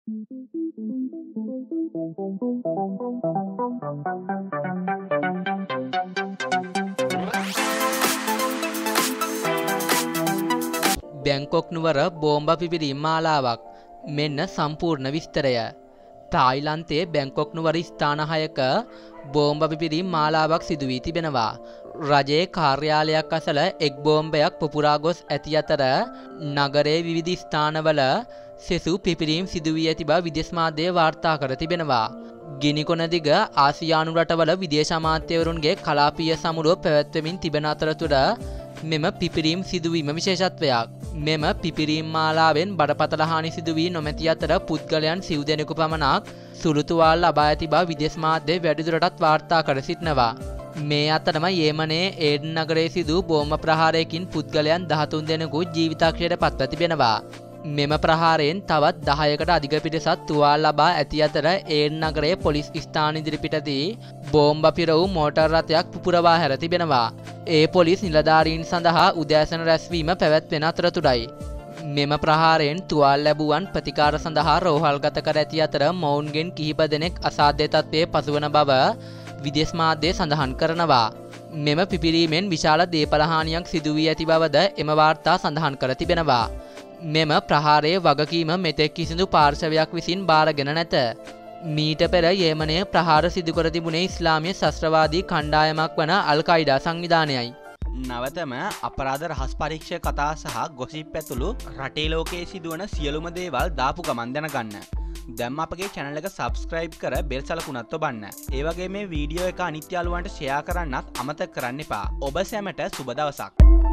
Bangkok නුවර බෝම්බ පිපිරීම් මාලාවක්. මෙන්න සම්පූර්ණ විස්තරය. තායිලන්තයේ බැංකොක් නුවර ස්ථාන 6ක බෝම්බ පිපිරීම් මාලාවක් සිදු වී තිබෙනවා. රජයේ කාර්යාලයක් අසල එක් බෝම්බයක් පුපුරා ගොස් ඇති අතර නගරයේ විවිධ ස්ථානවල සෙසු පිපිරීම් සිදු වී ඇති බව විදේශ මාධ්‍ය වාර්තා කර තිබෙනවා. ගිනිකොන දිග ආසියානු රටවල විදේශ අමාත්‍යවරුන්ගේ කලාපීය සමුළුව පැවැත්වෙමින් තිබෙන අතරතුර මෙම පිපිරීම් සිදුවීම විශේෂත්වයක්. මෙම පිපිරීම් මාලාවෙන් බඩපතල හානි සිදු වී නොමැති අතර පුද්ගලයන් සිව් දෙනෙකු පමණක් සුළු තුවාල ලබා ඇති බව විදේශ මාධ්‍ය වැඩිදුරටත් වාර්තා කර සිටිනවා. මේ අතරම යේමනයේ ඒඩන් නගරයේ සිදු බෝම්බ ප්‍රහාරයකින් පුද්ගලයන් 13 දෙනෙකු ජීවිතක්ෂයට පත්ව තිබෙනවා. මෙම ප්‍රහාරයෙන් තවත් 10කට අධික පිරිසක් තුවාල ලබා ඇති අතර ඒඩන් නගරයේ පොලිස් ස්ථාන ඉදිරිපිටදී බෝම්බ පිර වූ මෝටර් රථයක් පුපුරවා හැර තිබෙනවා. ඒ පොලිස් නිලධාරීන් සඳහා උදෑසන රැස්වීම පැවැත්වෙන අතරතුරයි. මෙම ප්‍රහාරයෙන් තුවාල ලැබුවන් ප්‍රතිකාර සඳහා රෝහල්ගත කර ඇති අතර මොවුන්ගෙන් කිහිප දෙනෙක් අසාධ්‍ය තත්ත්වයේ පසුවන බව විදේශ මාධ්‍ය සඳහන් කරනවා. මෙම පිපිරීමෙන් විශාල දේපල හානියක් සිදු වී ඇති බවද එම වාර්තා සඳහන් කර තිබෙනවා. මෙම ප්‍රහාරයේ වගකීම මෙතෙක් කිසිදු පාර්ශවයක් විසින් බාරගෙන නැත. මීට පෙර යේමනයේ ප්‍රහාර සිදු කර තිබුණේ ඉස්ලාමීය ශස්ත්‍රවාදී කණ්ඩායමක් වන අල් කයිඩා සංවිධානයයි. නවතම අපරාධ රහස් පරීක්ෂා කතා සහ ගොසිප් ඇතුළු රටේ ලෝකයේ සිදුවන සියලුම දේවල් දාපු ගමන් දැනගන්න. දැන් අපගේ channel එක subscribe කර බෙල් සලකුණත් ඔබන්න. ඒ වගේ මේ වීඩියෝ එක අනිත් යාළුවන්ට share කරන්නත් අමතක කරන්න එපා. ඔබ සැමට සුබ දවසක්.